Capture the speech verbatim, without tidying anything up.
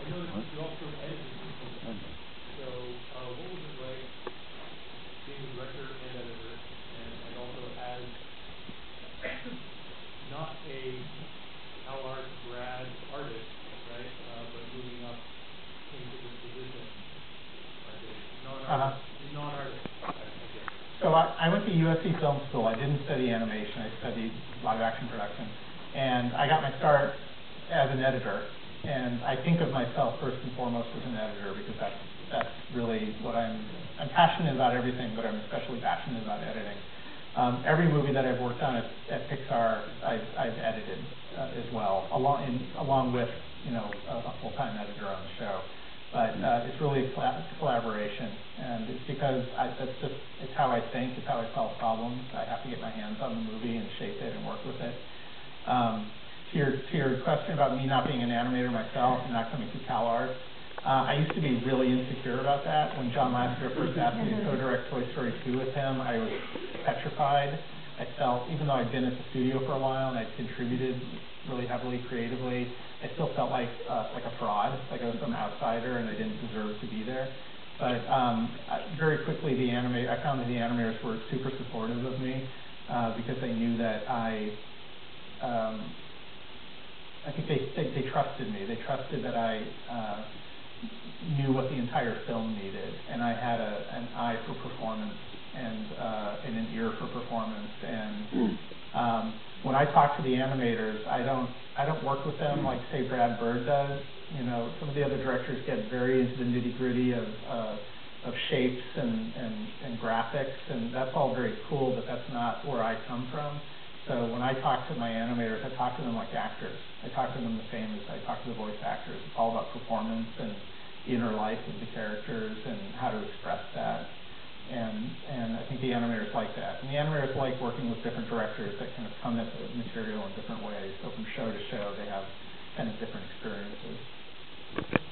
noticed you also edited some. So, uh, what was it like being the director and editor, and, and also as not a CalArts grad artist, right, uh, but moving up into this position as a non-artist, uh-huh. non-artist, I, I guess. So I, I went to U S C Film School. I didn't study animation. I studied live action production. And I got my start as an editor. And I think of myself first and foremost as an editor because that's, that's really what I'm, I'm passionate about everything, but I'm especially passionate about editing. Um, every movie that I've worked on at, at Pixar, I've, I've edited uh, as well, along, in, along with, you know, a, a full-time editor on the show. But uh, it's really a collaboration, and it's because I, that's just, it's how I think, it's how I solve problems. I have to get my hands on the movie and shape it and work with it. Um, to, your, to your question about me not being an animator myself and not coming through CalArts, uh, I used to be really insecure about that. When John Lasseter first asked me to co-direct Toy Story two with him, I was petrified. I felt, even though I'd been at the studio for a while and I'd contributed really heavily creatively, I still felt like uh, like a fraud, like I was some outsider and I didn't deserve to be there. But um, I, very quickly, the anima- I found that the animators were super supportive of me uh, because they knew that I, um, I think they, they they trusted me. They trusted that I uh, knew what the entire film needed, and I had a, an eye for performance and uh, and an ear for performance. And um, when I talk to the animators, I don't I don't work with them like, say, Brad Bird does. You know, some of the other directors get very into the nitty-gritty of uh, of shapes and, and, and graphics, and that's all very cool, but that's not where I come from. So when I talk to my animators, I talk to them like actors. I talk to them the same as I talk to the voice actors. It's all about performance and the inner life of the characters and how to express that. And, and I think the animators like that. And the animators like working with different directors that kind of come at the material in different ways. So from show to show, they have kind of different experiences.